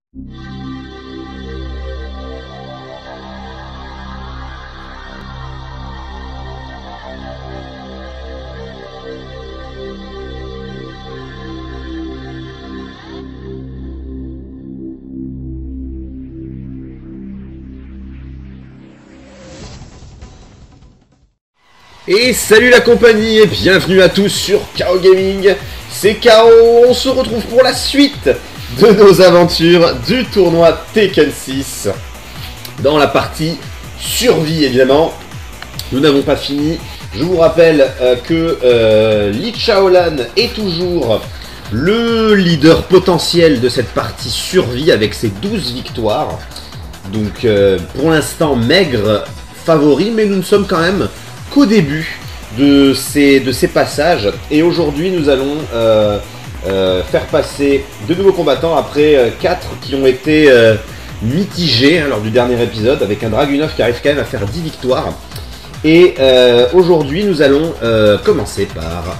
Et salut la compagnie et bienvenue à tous sur KO Gaming, c'est KO, on se retrouve pour la suite de nos aventures du tournoi Tekken 6 dans la partie survie évidemment. Nous n'avons pas fini, je vous rappelle que Li Chaolan est toujours le leader potentiel de cette partie survie avec ses 12 victoires. Donc pour l'instant maigre favori, mais nous ne sommes quand même qu'au début de ces passages, et aujourd'hui nous allons faire passer de nouveaux combattants après 4 qui ont été mitigés lors du dernier épisode, avec un Dragunov qui arrive quand même à faire 10 victoires. Et aujourd'hui nous allons commencer par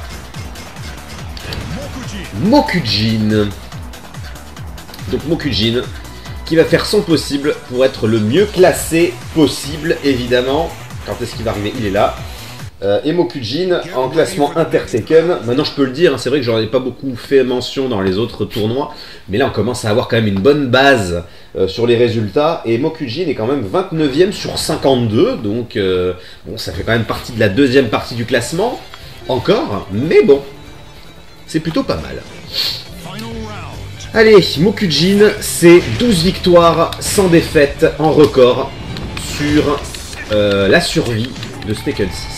Mokujin. Donc Mokujin qui va faire son possible pour être le mieux classé possible évidemment. Quand est-ce qu'il va arriver? Il est là. Et Mokujin en classement Inter-Tekken. Maintenant je peux le dire, hein, c'est vrai que j'en ai pas beaucoup fait mention dans les autres tournois, mais là on commence à avoir quand même une bonne base sur les résultats. Et Mokujin est quand même 29e sur 52, donc bon, ça fait quand même partie de la deuxième partie du classement, encore, mais bon, c'est plutôt pas mal. Allez, Mokujin, c'est 12 victoires sans défaite en record sur la survie de Tekken 6.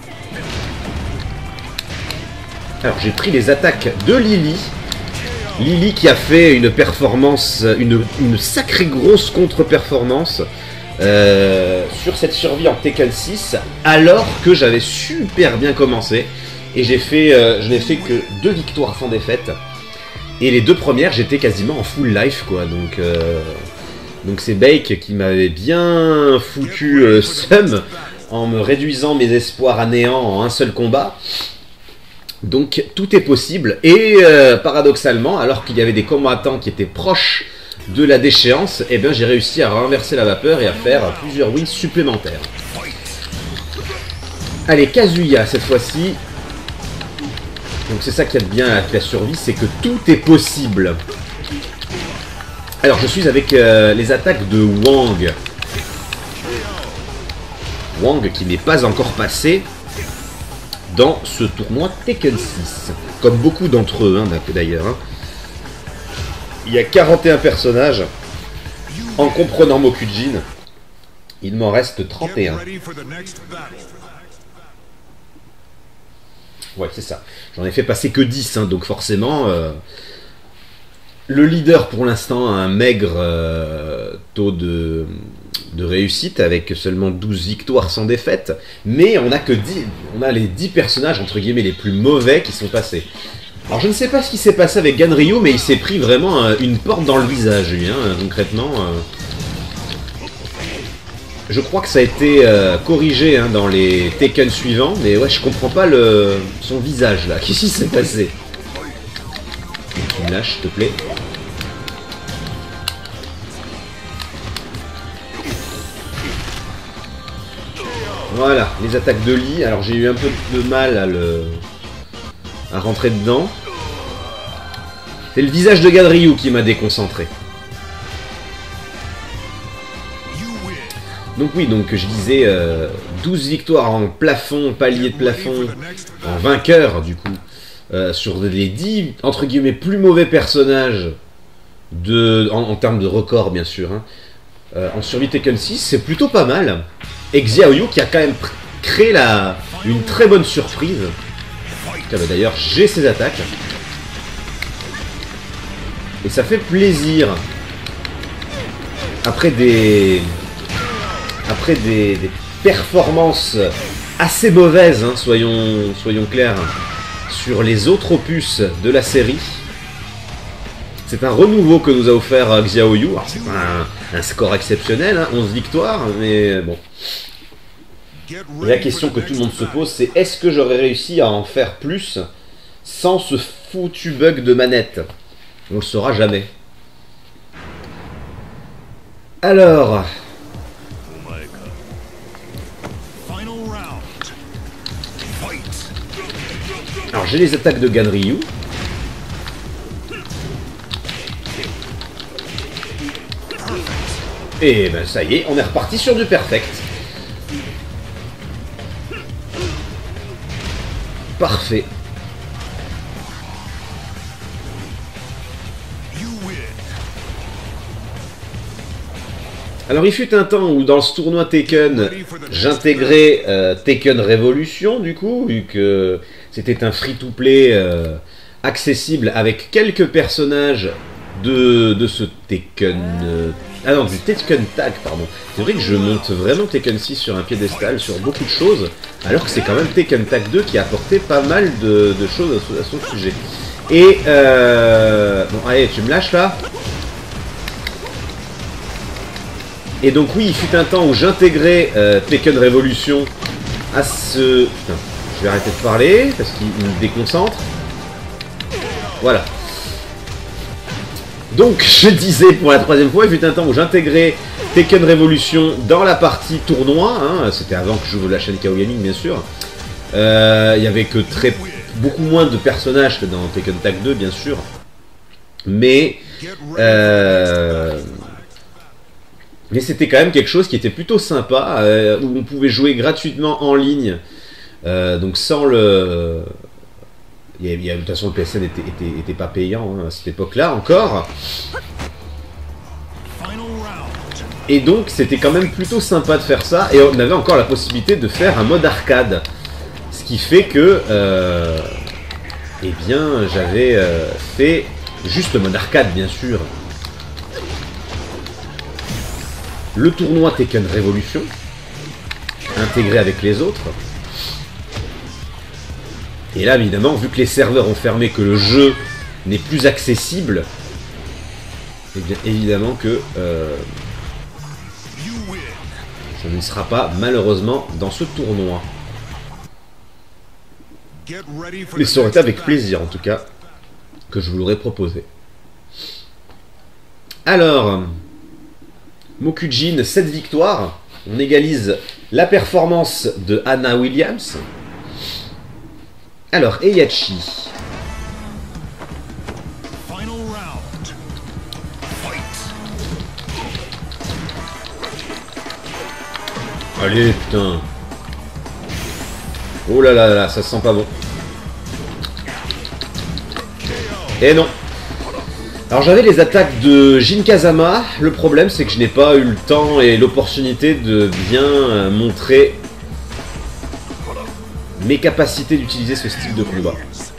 Alors j'ai pris les attaques de Lily. Lily qui a fait une performance, une sacrée grosse contre-performance sur cette survie en Tekken 6, alors que j'avais super bien commencé. Et je n'ai fait que 2 victoires sans défaite. Et les 2 premières j'étais quasiment en full life quoi. Donc c'est Bake qui m'avait bien foutu seum en me réduisant mes espoirs à néant en un seul combat. Donc tout est possible et paradoxalement, alors qu'il y avait des combattants qui étaient proches de la déchéance, eh bien j'ai réussi à renverser la vapeur et à faire plusieurs wins supplémentaires. Allez, Kazuya cette fois-ci. Donc c'est ça qu'il y a de bien avec la survie, c'est que tout est possible. Alors je suis avec les attaques de Wang. Wang qui n'est pas encore passé dans ce tournoi Tekken 6. Comme beaucoup d'entre eux d'ailleurs. Hein. Il y a 41 personnages. En comprenant Mokujin, il m'en reste 31. Ouais c'est ça. J'en ai fait passer que 10, hein, donc forcément... Le leader pour l'instant a un maigre taux de réussite avec seulement 12 victoires sans défaite, mais on a que 10, on a les 10 personnages entre guillemets les plus mauvais qui sont passés. Alors je ne sais pas ce qui s'est passé avec Ganryu, mais il s'est pris vraiment une porte dans le visage lui, hein, concrètement. Je crois que ça a été corrigé hein, dans les Tekken suivants, mais ouais je comprends pas son visage là, qu'est-ce qui s'est passé? Tu me lâches, s'il te plaît. Voilà, les attaques de Lee. Alors j'ai eu un peu de mal à rentrer dedans. C'est le visage de Ganryu qui m'a déconcentré. Donc oui, donc je disais 12 victoires en plafond, palier de plafond, en vainqueur du coup. Sur les 10 entre guillemets plus mauvais personnages en termes de record bien sûr hein. En survie Tekken 6 c'est plutôt pas mal, et Xiaoyu qui a quand même créé une très bonne surprise. D'ailleurs j'ai ses attaques et ça fait plaisir après des performances assez mauvaises hein, soyons clairs sur les autres opus de la série. C'est un renouveau que nous a offert Xiaoyu. Alors c'est pas un score exceptionnel, hein, 11 victoires, mais bon. Et la question que tout le monde se pose, c'est est-ce que j'aurais réussi à en faire plus sans ce foutu bug de manette? On le saura jamais. Alors... Alors j'ai les attaques de Ganryu. Et ben ça y est, on est reparti sur du perfect. Parfait. Alors il fut un temps où dans ce tournoi Tekken, j'intégrais Tekken Revolution du coup, vu que c'était un free-to-play accessible avec quelques personnages de ce Tekken... ah non, du Tekken Tag, pardon. C'est vrai que je monte vraiment Tekken 6 sur un piédestal, sur beaucoup de choses, alors que c'est quand même Tekken Tag 2 qui a apporté pas mal de choses à son sujet. Et bon, allez, tu me lâches là. Et donc oui, il fut un temps où j'intégrais Tekken Revolution à ce... Putain, je vais arrêter de parler parce qu'il me déconcentre. Voilà. Donc je disais pour la troisième fois, il fut un temps où j'intégrais Tekken Revolution dans la partie tournoi. Hein, c'était avant que j'ouvre la chaîne KO Gaming bien sûr. Il y avait que beaucoup moins de personnages que dans Tekken Tag 2 bien sûr. Mais... mais c'était quand même quelque chose qui était plutôt sympa, où on pouvait jouer gratuitement en ligne, donc sans le... de toute façon, le PSN était pas payant hein, à cette époque-là encore. Et donc, c'était quand même plutôt sympa de faire ça, et on avait encore la possibilité de faire un mode arcade. Ce qui fait que... eh bien, j'avais fait juste le mode arcade, bien sûr. Le tournoi Tekken Revolution, intégré avec les autres. Et là, évidemment, vu que les serveurs ont fermé, que le jeu n'est plus accessible, et bien évidemment que ça ne sera pas, malheureusement, dans ce tournoi. Mais ça aurait été avec plaisir, en tout cas, que je vous l'aurais proposé. Alors... Mokujin, 7 victoires. On égalise la performance de Anna Williams. Alors, Heihachi. Allez, putain. Oh là là là, ça se sent pas bon. Et non. Alors j'avais les attaques de Jin Kazama, le problème c'est que je n'ai pas eu le temps et l'opportunité de bien montrer mes capacités d'utiliser ce style de combat.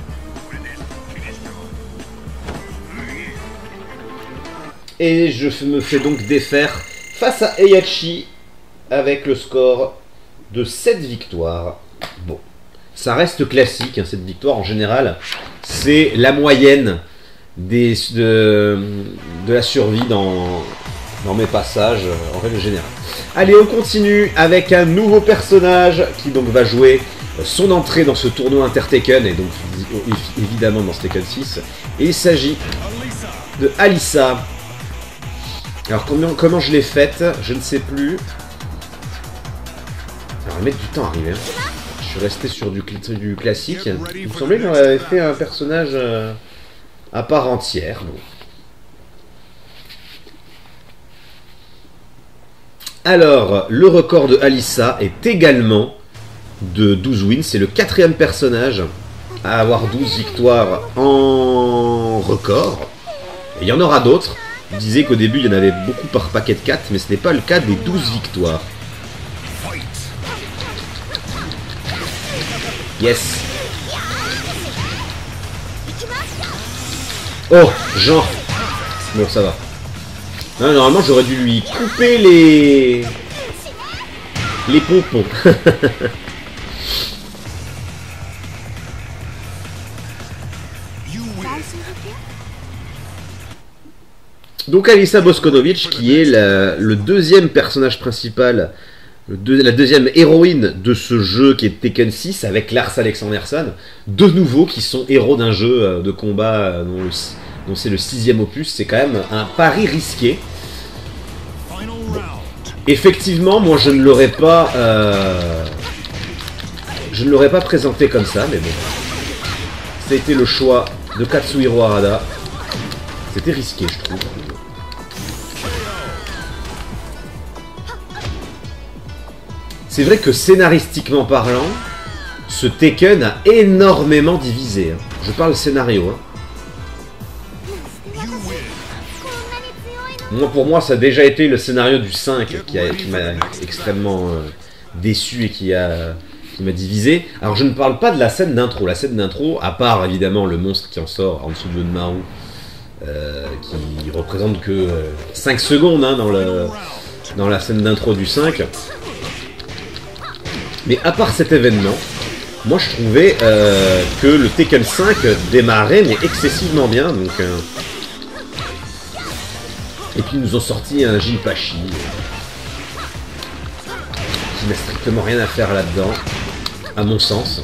Et je me fais donc défaire face à Heihachi avec le score de 7 victoires. Bon, ça reste classique, hein, cette victoire en général, c'est la moyenne de la survie dans mes passages en règle générale. Allez, on continue avec un nouveau personnage qui donc va jouer son entrée dans ce tournoi Inter-Tekken et donc évidemment dans ce Tekken 6. Et il s'agit de Alisa. Alors comment je l'ai faite, je ne sais plus. Alors, elle va mettre du temps à arriver. Hein. Je suis resté sur du classique. Il me semblait qu'on avait fait un personnage à part entière. Bon. Alors, le record de Alisa est également de 12 wins. C'est le 4e personnage à avoir 12 victoires en record. Et il y en aura d'autres. Je disais qu'au début, il y en avait beaucoup par paquet de 4, mais ce n'est pas le cas des 12 victoires. Yes. Oh, Jean. Bon, ça va. Non, normalement, j'aurais dû lui couper les pompons. Donc Alisa Boskonovic, qui est le deuxième personnage principal, la deuxième héroïne de ce jeu qui est Tekken 6 avec Lars Alexandersson, de nouveau qui sont héros d'un jeu de combat dont c'est le 6e opus. C'est quand même un pari risqué. Effectivement, moi je ne l'aurais pas... je ne l'aurais pas présenté comme ça, mais bon. Ça a été le choix de Katsuhiro Harada. C'était risqué, je trouve. C'est vrai que scénaristiquement parlant, ce Tekken a énormément divisé. Hein. Je parle scénario. Hein. Moi, pour moi, ça a déjà été le scénario du 5 qui m'a extrêmement déçu et qui m'a divisé. Alors, je ne parle pas de la scène d'intro. La scène d'intro, à part évidemment le monstre qui en sort en dessous de Maru, qui représente que 5 secondes hein, dans la scène d'intro du 5. Mais à part cet événement, moi je trouvais que le Tekken 5 démarrait mais excessivement bien. Donc, et puis ils nous ont sorti un Jinpachi qui n'a strictement rien à faire là-dedans, à mon sens.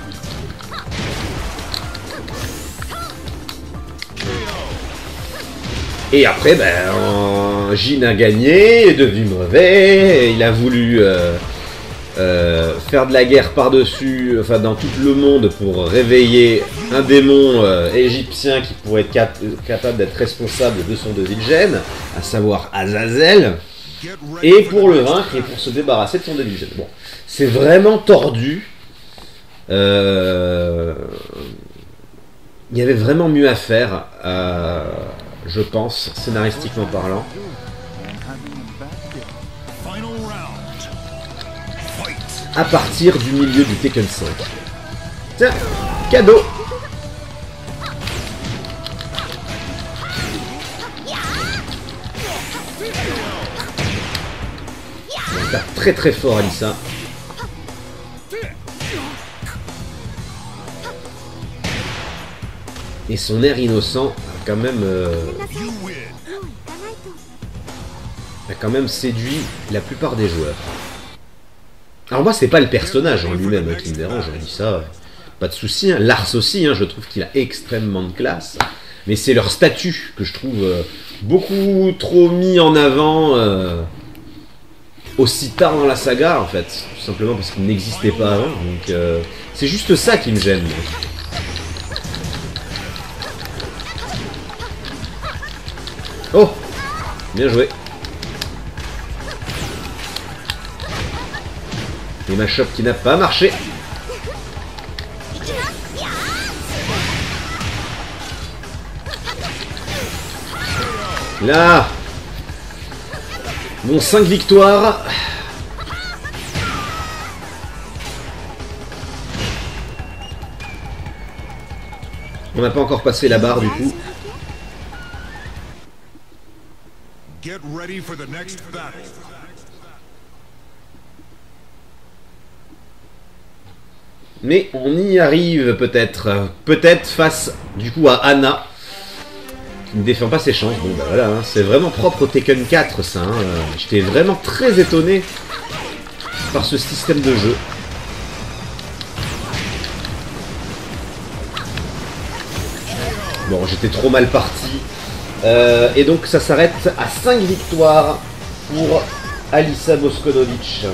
Et après, ben, Jin a gagné, est devenu mauvais, il a voulu faire de la guerre par-dessus, enfin dans tout le monde pour réveiller un démon égyptien qui pourrait être capable d'être responsable de son Devilgen, à savoir Azazel, et pour le vaincre et pour se débarrasser de son Devilgen. Bon, c'est vraiment tordu. Il y avait vraiment mieux à faire, je pense, scénaristiquement parlant. À partir du milieu du Tekken 5. Tiens, cadeau. On tape très très fort Alissa. Et son air innocent a quand même séduit la plupart des joueurs. Alors moi c'est pas le personnage en lui-même hein, qui me dérange, on dit ça, pas de souci. Hein. Lars aussi, hein, je trouve qu'il a extrêmement de classe, mais c'est leur statut que je trouve beaucoup trop mis en avant aussi tard dans la saga en fait, tout simplement parce qu'il n'existait pas avant. Donc c'est juste ça qui me gêne. Oh, bien joué. Et ma chope qui n'a pas marché. Là, bon 5 victoires. On n'a pas encore passé la barre du coup. Get ready for the next battle. Mais on y arrive peut-être. Peut-être face du coup à Anna. Qui ne défend pas ses chances. Bon bah voilà, hein, c'est vraiment propre au Tekken 4 ça. Hein. J'étais vraiment très étonné par ce système de jeu. Bon, j'étais trop mal parti. Et donc ça s'arrête à 5 victoires pour Alissa Boskonovic.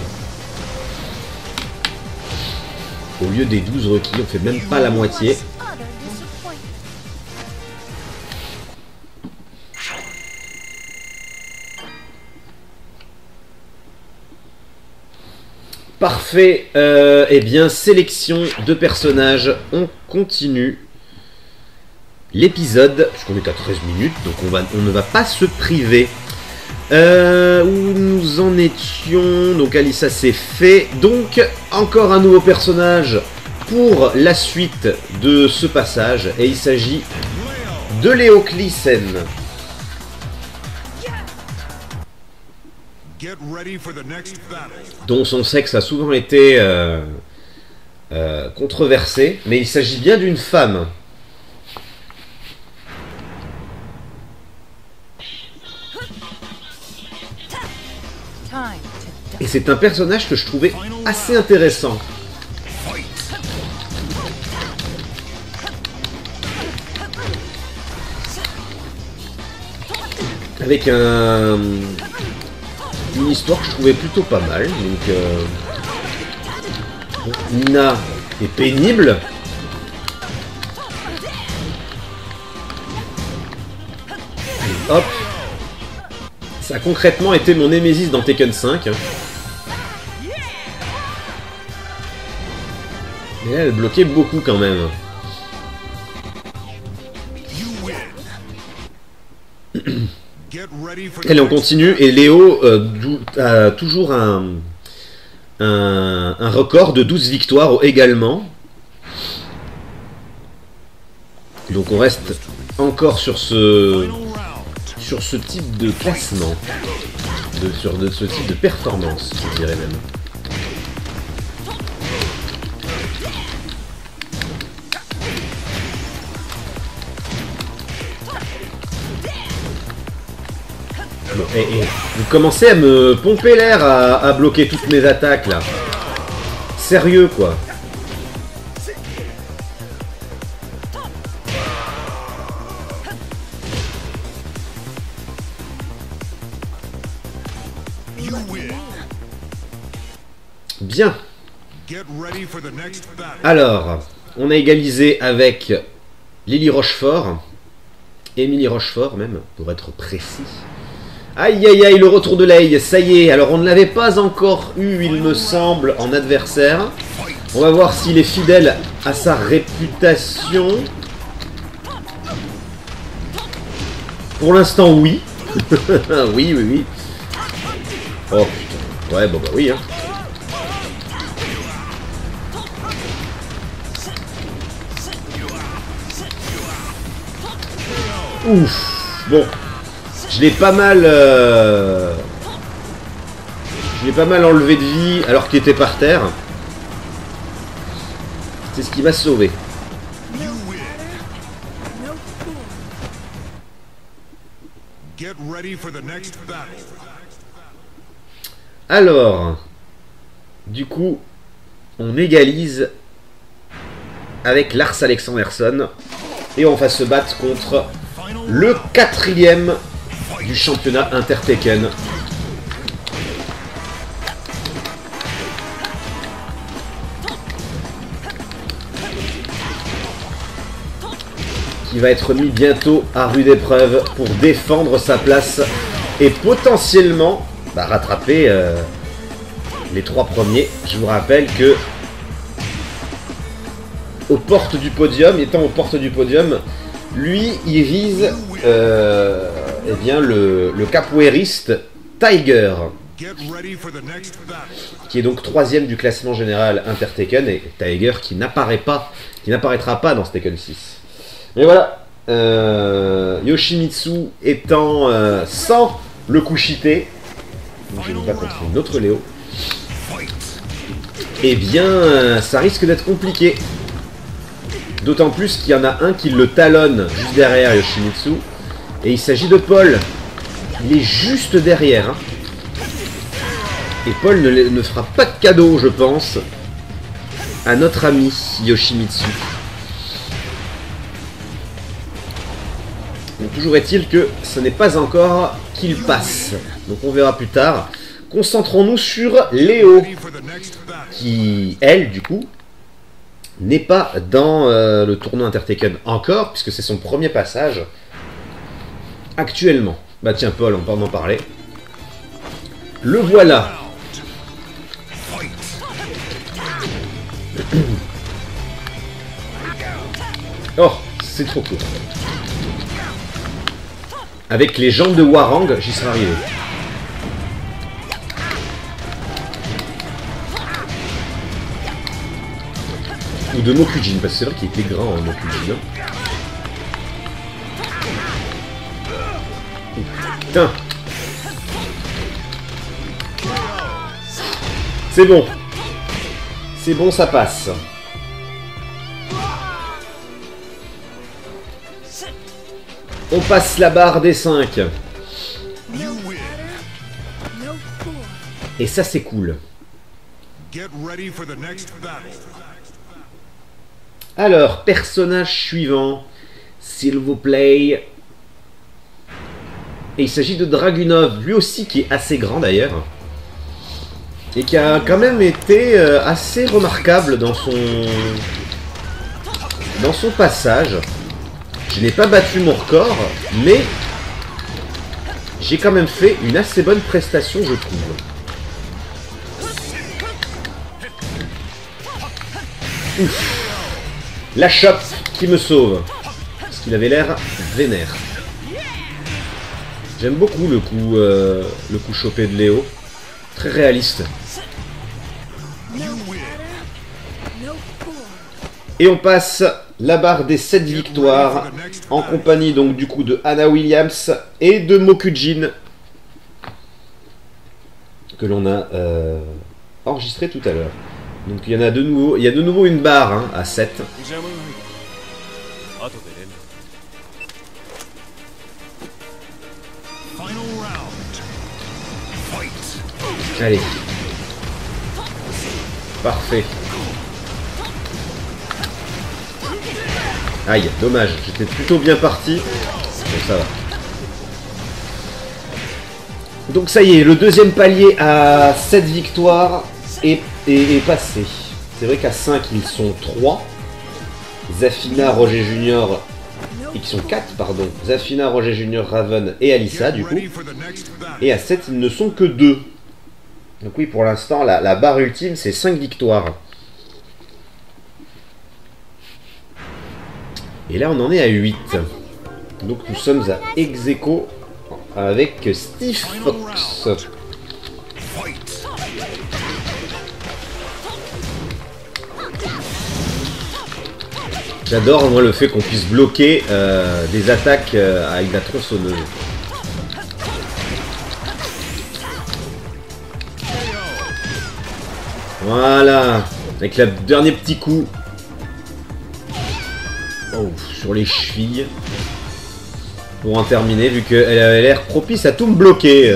Au lieu des 12 requis, on fait même pas la moitié. Parfait. Eh bien, sélection de personnages. On continue l'épisode, puisqu'on est à 13 minutes, donc on ne va pas se priver. Où nous en étions. Donc Alissa c'est fait. Donc encore un nouveau personnage pour la suite de ce passage. Et il s'agit de Leo Clissen. Dont son sexe a souvent été controversé. Mais il s'agit bien d'une femme. Et c'est un personnage que je trouvais assez intéressant. Avec un une histoire que je trouvais plutôt pas mal. Donc, Nina est pénible. Et hop. Ça a concrètement été mon Némésis dans Tekken 5. Mais là, elle bloquait beaucoup quand même. Allez, on continue. Et Léo a toujours un record de 12 victoires également. Donc on reste encore sur ce type de classement. Sur ce type de performance, je dirais même. Bon, vous commencez à me pomper l'air à bloquer toutes mes attaques là. Sérieux quoi. Bien. Alors, on a égalisé avec Lily Rochefort. Émilie Rochefort même, pour être précis. Aïe aïe aïe, le retour de Lei, ça y est. Alors on ne l'avait pas encore eu, il me semble, en adversaire. On va voir s'il est fidèle à sa réputation. Pour l'instant, oui. Oui, oui, oui. Oh putain. Ouais, bon bah oui, hein. Ouf. Bon. Je l'ai pas mal enlevé de vie alors qu'il était par terre. C'est ce qui m'a sauvé. Alors, du coup, on égalise avec Lars Alexandersson et on va se battre contre le 4e du championnat Inter-Tekken. Qui va être mis bientôt à rude épreuve pour défendre sa place et potentiellement rattraper les 3 premiers. Je vous rappelle que aux portes du podium, étant aux portes du podium, lui il vise eh bien le capoeiriste Tiger, qui est donc 3e du classement général Inter-Tekken, et Tiger qui n'apparaîtra pas dans ce Tekken 6. Mais voilà, Yoshimitsu étant sans le Kushite, donc je ne vais pas contre une autre Léo, eh bien ça risque d'être compliqué. D'autant plus qu'il y en a un qui le talonne juste derrière Yoshimitsu. Et il s'agit de Paul. Il est juste derrière. Hein. Et Paul ne fera pas de cadeau, je pense, à notre ami Yoshimitsu. Donc, toujours est-il que ce n'est pas encore qu'il passe. Donc on verra plus tard. Concentrons-nous sur Léo, qui, elle, du coup, n'est pas dans le tournoi Inter-Tekken encore, puisque c'est son premier passage actuellement. Bah tiens, Paul, on peut en parler. Le voilà. Oh, c'est trop court. Avec les jambes de Warang, j'y serais arrivé. Ou de Mokujin, parce que c'est vrai qu'il était grand, hein, Mokujin. Putain. C'est bon. C'est bon, ça passe. On passe la barre des 5. Et ça, c'est cool. Alors, personnage suivant, s'il vous plaît. Et il s'agit de Dragunov, lui aussi qui est assez grand d'ailleurs. Et qui a quand même été assez remarquable dans son passage. Je n'ai pas battu mon record, mais j'ai quand même fait une assez bonne prestation, je trouve. Ouf. La chope qui me sauve. Parce qu'il avait l'air vénère. J'aime beaucoup le coup chopé de Léo. Très réaliste. Et on passe la barre des 7 victoires. En compagnie donc du coup de Anna Williams et de Mokujin. Que l'on a enregistré tout à l'heure. Donc il y en a de nouveau. Il y a de nouveau une barre hein, à 7. Allez. Parfait. Aïe, dommage. J'étais plutôt bien parti. Bon, ça va. Donc ça y est, le deuxième palier à 7 victoires est passé. C'est vrai qu'à 5, ils sont 3. Zafina, Roger Junior... Et qui sont 4, pardon. Zafina, Roger Junior, Raven et Alissa, du coup. Et à 7, ils ne sont que 2. Donc oui, pour l'instant, la barre ultime, c'est 5 victoires. Et là, on en est à 8. Donc nous sommes à ex-aequo avec Steve Fox. J'adore moi le fait qu'on puisse bloquer des attaques avec la tronçonneuse. Voilà, avec le dernier petit coup. Oh, sur les chevilles. Pour en terminer, vu qu'elle avait l'air propice à tout me bloquer.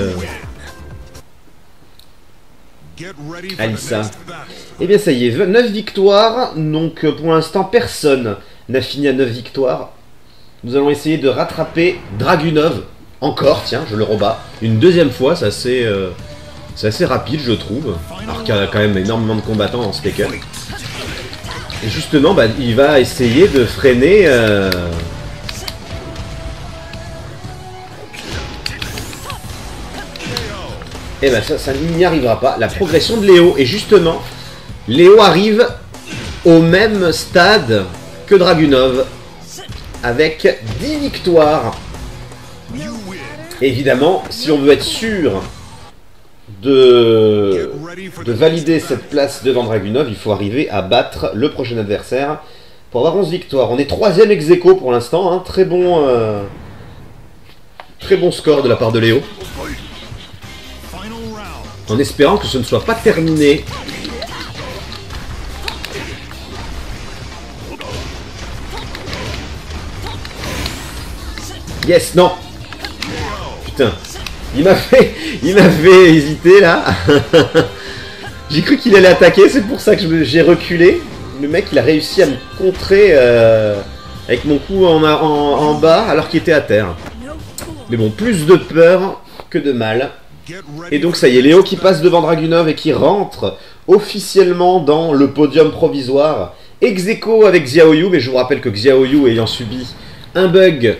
Alissa. Et bien ça y est, 9 victoires. Donc pour l'instant, personne n'a fini à 9 victoires. Nous allons essayer de rattraper Dragunov. Encore, tiens, je le rebats. Une deuxième fois, c'est assez rapide, je trouve. Alors qu'il y a quand même énormément de combattants dans ce Tekken. Et justement, bah, il va essayer de freiner... Et ben ça n'y arrivera pas. La progression de Léo. Et justement, Léo arrive au même stade que Dragunov. Avec 10 victoires. Évidemment, si on veut être sûr de valider cette place devant Dragunov, il faut arriver à battre le prochain adversaire pour avoir 11 victoires. On est 3ème ex-aequo pour l'instant, hein. Très bon score de la part de Léo. En espérant que ce ne soit pas terminé. Yes, non. Putain. Il m'a fait hésiter là. J'ai cru qu'il allait attaquer, c'est pour ça que j'ai reculé. Le mec il a réussi à me contrer avec mon coup en bas alors qu'il était à terre. Mais bon, plus de peur que de mal. Et donc ça y est, Léo qui passe devant Dragunov et qui rentre officiellement dans le podium provisoire. Ex-aequo avec Xiaoyu, mais je vous rappelle que Xiaoyu ayant subi un bug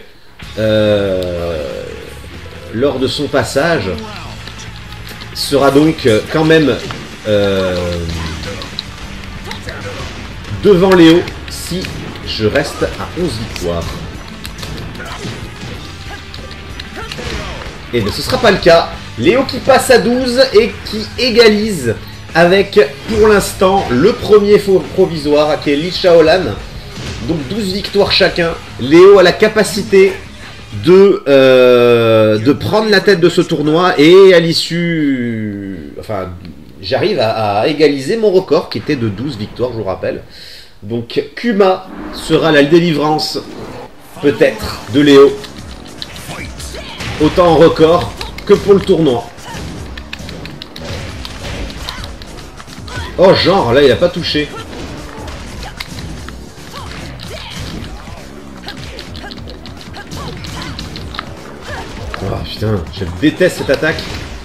lors de son passage sera donc quand même devant Léo si je reste à 11 victoires. Et bien ce sera pas le cas. Léo qui passe à 12 et qui égalise avec pour l'instant le premier provisoire qui est Li Shaolan. Donc 12 victoires chacun. Léo a la capacité de prendre la tête de ce tournoi et à l'issue... Enfin, j'arrive à égaliser mon record qui était de 12 victoires, je vous rappelle. Donc Kuma sera la délivrance peut-être de Léo. Autant en record que pour le tournoi. Oh genre, là il a pas touché. Oh Putain, je déteste cette attaque.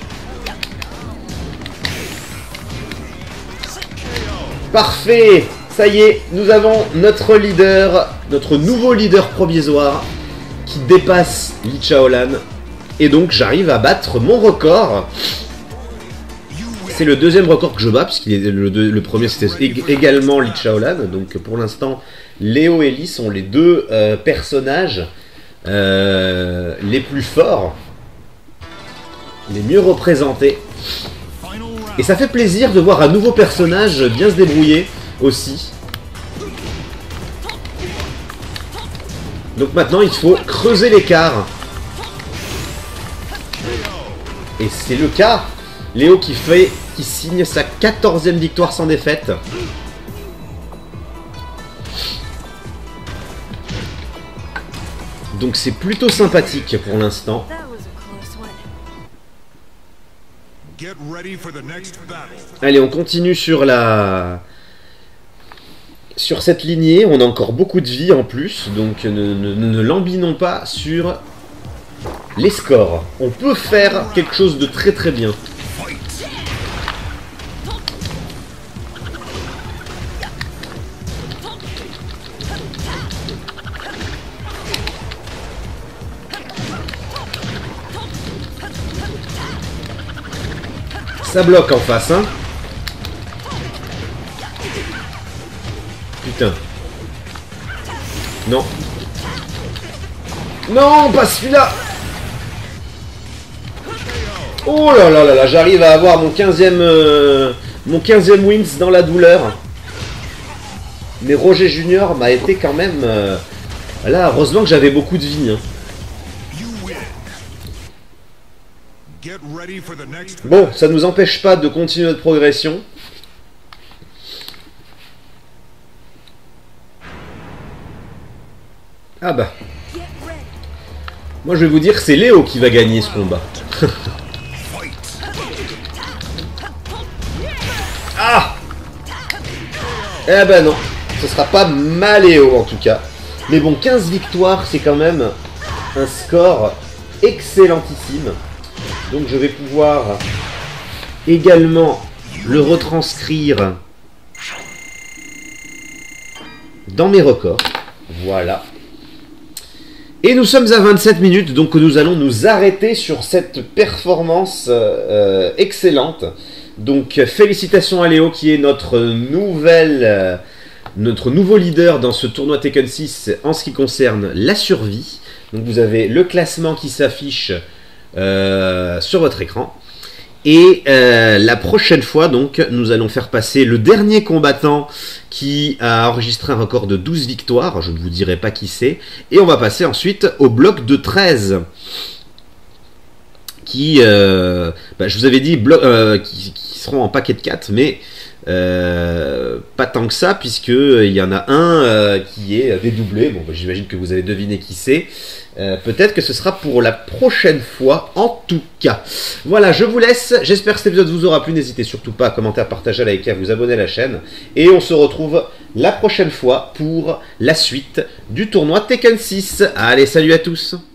Parfait. Ça y est, nous avons notre leader, notre nouveau leader provisoire qui dépasse Li Chaolan. Et donc j'arrive à battre mon record. C'est le deuxième record que je bats, puisqu'il est le premier c'était également Li Chaolan. Donc pour l'instant, Léo et Li sont les deux personnages les plus forts, les mieux représentés. Et ça fait plaisir de voir un nouveau personnage bien se débrouiller aussi. Donc maintenant il faut creuser l'écart. Et c'est le cas. Léo qui signe sa 14e victoire sans défaite. Donc c'est plutôt sympathique pour l'instant. Allez, on continue sur cette lignée. On a encore beaucoup de vie en plus, donc ne lambinons pas sur les scores. On peut faire quelque chose de très très bien. Ça bloque en face, hein. Putain. Non. Non, pas celui-là. Oh là là là là, j'arrive à avoir mon 15e wins dans la douleur. Mais Roger Junior m'a été quand même... Là, heureusement que j'avais beaucoup de vie, hein. Bon, ça ne nous empêche pas de continuer notre progression. Ah bah. Moi je vais vous dire que c'est Léo qui va gagner ce combat. Ah. Eh ben non, ce sera pas Maléo en tout cas. Mais bon, 15 victoires, c'est quand même un score excellentissime. Donc je vais pouvoir également le retranscrire dans mes records. Voilà. Et nous sommes à 27 minutes, donc nous allons nous arrêter sur cette performance excellente. Donc félicitations à Léo qui est notre nouveau leader dans ce tournoi Tekken 6 en ce qui concerne la survie. Donc vous avez le classement qui s'affiche sur votre écran. Et la prochaine fois, donc, nous allons faire passer le dernier combattant qui a enregistré un record de 12 victoires. Je ne vous dirai pas qui c'est. Et on va passer ensuite au bloc de 13. Qui, je vous avais dit, qui seront en paquet de 4, mais pas tant que ça, puisqu'il y en a un qui est dédoublé. Bon, j'imagine que vous avez deviné qui c'est. Peut-être que ce sera pour la prochaine fois, en tout cas. Voilà, je vous laisse. J'espère que cet épisode vous aura plu. N'hésitez surtout pas à commenter, à partager, à liker, à vous abonner à la chaîne. Et on se retrouve la prochaine fois pour la suite du tournoi Tekken 6. Allez, salut à tous!